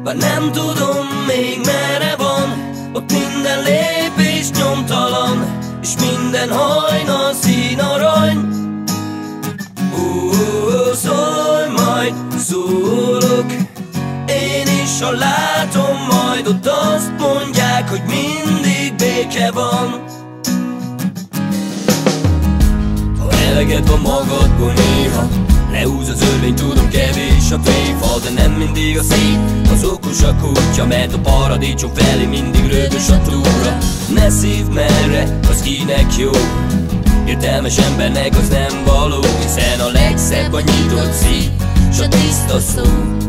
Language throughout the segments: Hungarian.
bár nem tudom még merre van. Ott minden lépés nyomtalan, és minden hajnal színarany. Szólj, majd szólok én is, ha látom, majd ott azt mondják, hogy mindig béke van. Ha eleged van magadból néha, lehúz az örvény, tudom kevés a tréfa, de nem mindig a szép, az okos a kutya, mert a paradicsom felé mindig rögös a túra. Ne szívd merre, az kinek jó, értelmes embernek az nem való, hiszen a legszebb a nyitott szív, s a tiszta szó.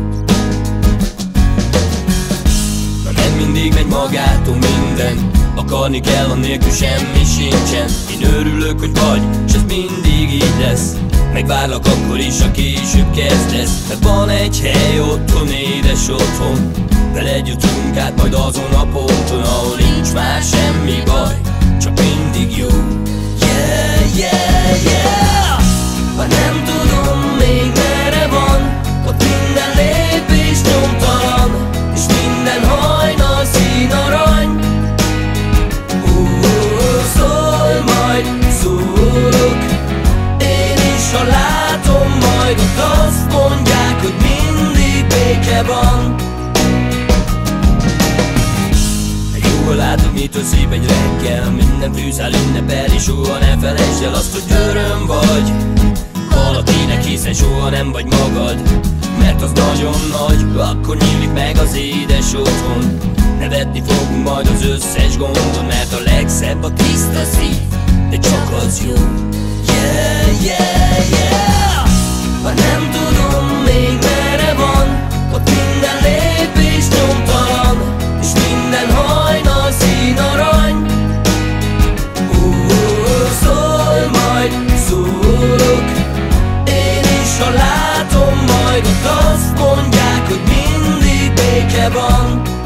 Na nem mindig megy magától minden, akarni kell, annélkül semmi sincsen. Én örülök, hogy vagy, s ez mindig így lesz, megvárlak akkor is, ha később kezdesz. Mert van egy hely otthon, édes otthon, veled jutunk át majd azon a ponton, ahol nincs már semmi baj, csak mindig jó. Yeah, yeah, yeah. Bár nem tudom még merre van, ott minden lépés nyomtalan, és minden hajnal színarany. Szólj, majd szólok én is, ha látom, majd ott azt mondják, hogy mindig béke van. Jól látod, mitől szép egy reggel, minden fűszál ünnepel, és soha ne felejtsd el azt, hogy öröm vagy valakinek, hiszen soha nem vagy magad, mert az nagyon nagy. Akkor nyílik meg az édes otthon, nevetni fogunk majd az összes gondon, mert a legszebb a tiszta szív, de csak az jó. Yeah, yeah, yeah. Bár nem tudom még merre van, ott minden lépés nyomtalan, és minden hajnal színarany. Szólj, majd szólok én is, ha látom, majd ott azt mondják, hogy mindig béke van.